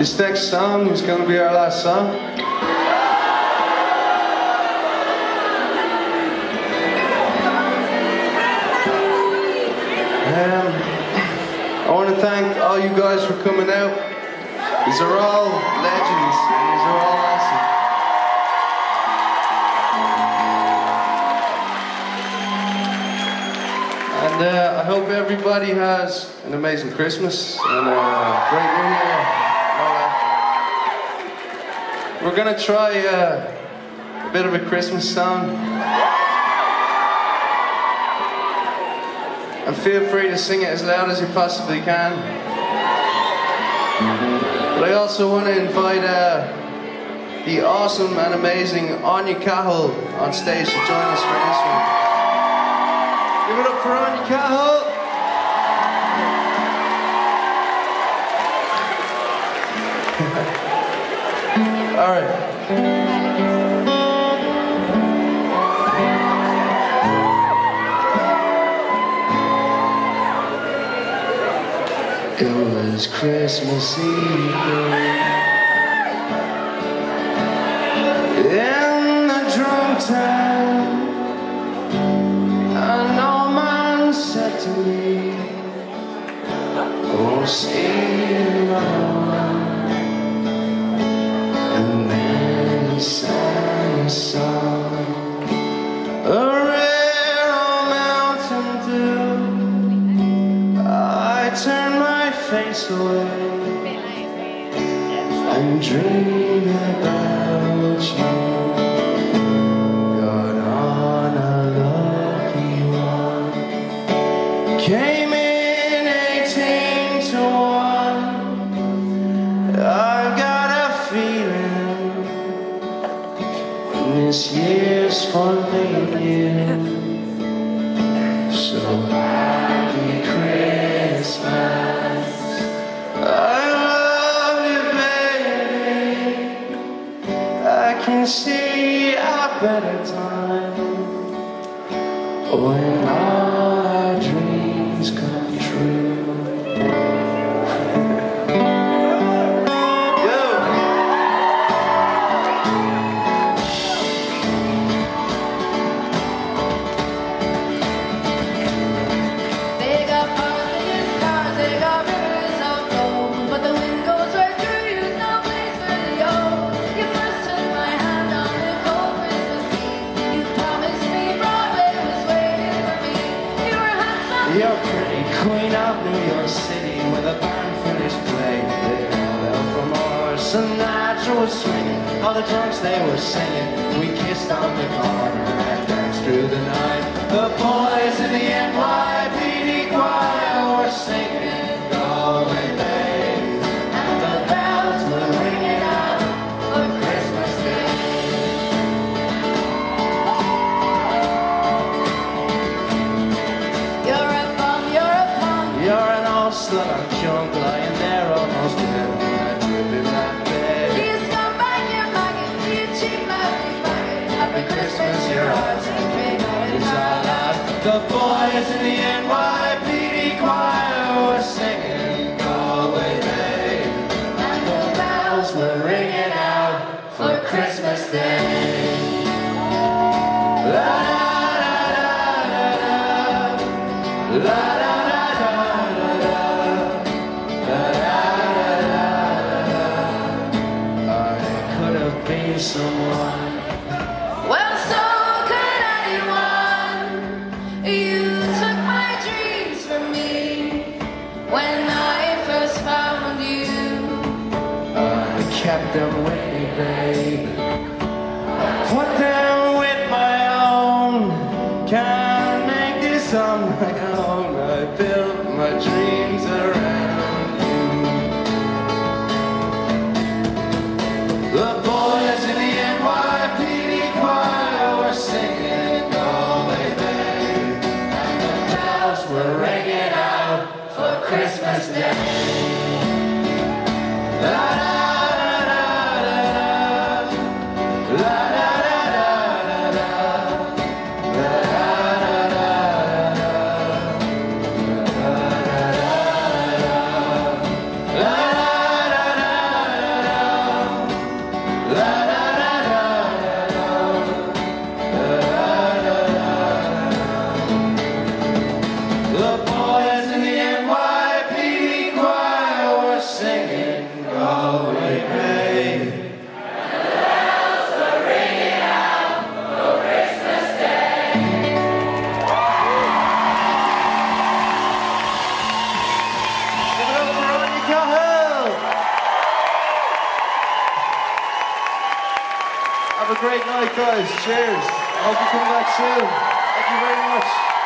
This next song is going to be our last song. I want to thank all you guys for coming out. These are all legends, and these are all awesome. And I hope everybody has an amazing Christmas and a great New Year. We're gonna try a bit of a Christmas song. And feel free to sing it as loud as you possibly can. But I also want to invite the awesome and amazing Anya Cahill on stage to join us for this one. Give it up for Anya Cahill! Alright. It was Christmas Eve in the drunk town, and no man said to me, "Oh, sing along." And then he sang a song, a rare old Mountain Dew. I turned my face away and dream about you. Got on a lucky one, came in 18 to 1. I've got a feeling this year's for me. So happy Christmas. I can see a better time when all our dreams come true. They got politics cars, they got rivers of gold, but the wind goes right through you, no place for the old. You first took my hand on the cold Christmas Eve. You promised me Broadway was waiting for me. You were handsome. You're pretty queen of New York City, with a band finished playing. They held out for more. Sinatra was swinging, all the drunks they were singing. We kissed on the corner and danced through the night. The boys in the NYPD choir were singing Galway Bay, and the bells were ringing out for Christmas Day. You're a bum, you're a punk. You're an old slut on junk, lying there almost dead on that dripping black bed. You scumbag, you maggot, you cheap mouthy faggot. Happy Christmas, your heart's in big, it's all out. The boys in the NYPD choir were singing Galway Bay, And the bells were ringing out for Christmas Day. la la la la la la la. I could have been someone. Well, so could anyone. You took my dreams from me when I first found you. I kept them with me, babe. I put them with my own. Can't make this on my own. I built my dreams around you. The boys in the NYPD choir were singing Galway Bay, and the bells were ringing out for Christmas Day. La la la la la la la la la la. great night, guys. Cheers. I hope you come back soon. Thank you very much.